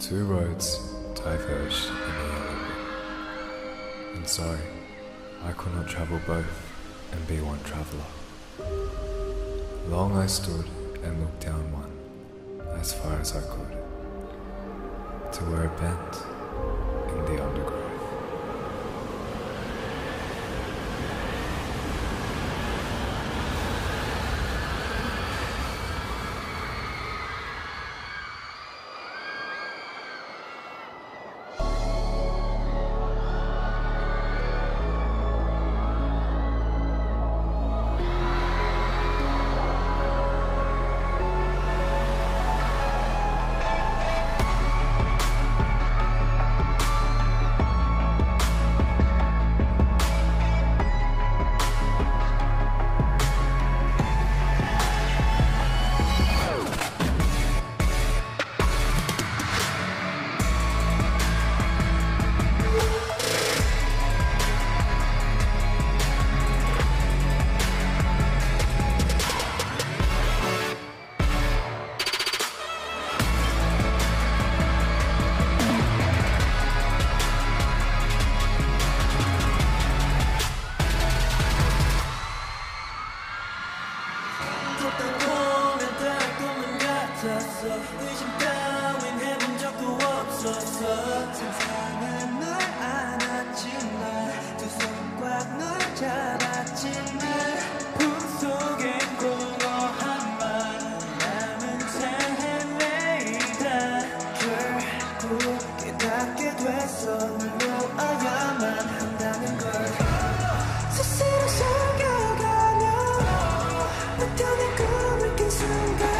two roads diverged in the yellow wood, and so I could not travel both and be one traveller. Long I stood and looked down one, as far as I could, to where it bent in the undergrowth. 의심 따윈 해본 적도 없었어. 세상은 널 안았지만 두 손 꽉 널 잡았지만 꿈속엔 공허한 말 남은 채 헤매이다. 결국 깨닫게 됐어. 널 놓아야만 한다는 걸. 스스로 속여가며 막연한 꿈을 깬 순간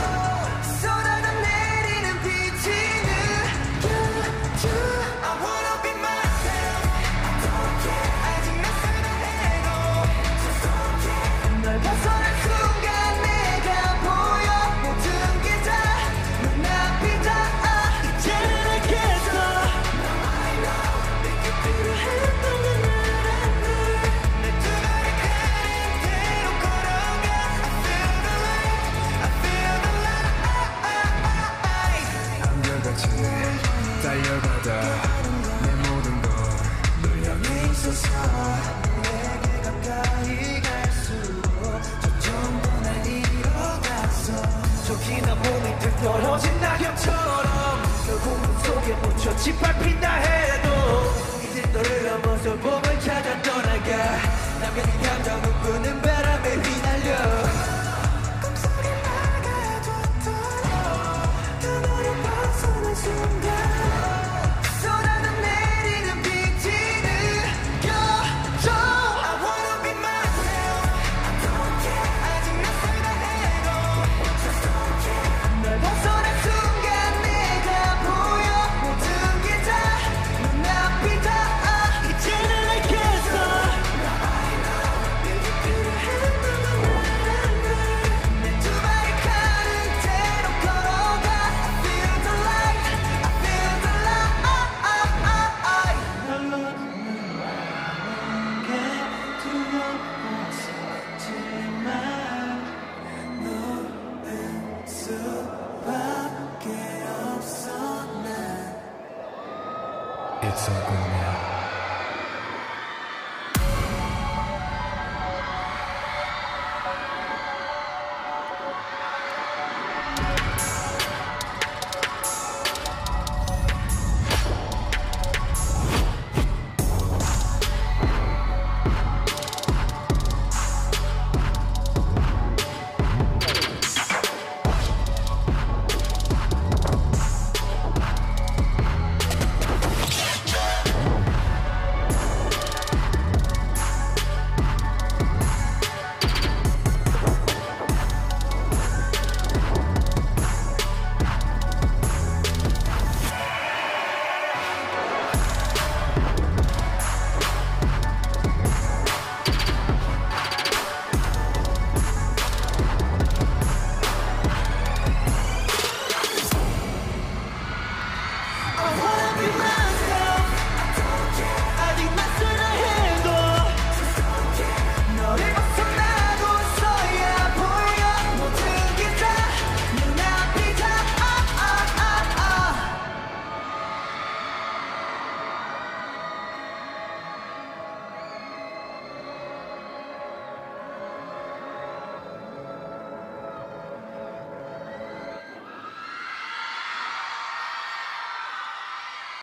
달려가다 내 모든 걸 널 향해 있어서 내게 가까이 갈수록 점점 더 날 잃어갔어. 저기나 몸이 들 떨어진 낙엽처럼 결국 문 속에 묻혀 짓밟힌다 해도 이제 너를 넘어서 봄을 찾아 떠나가. 남겨진 감정 웃고는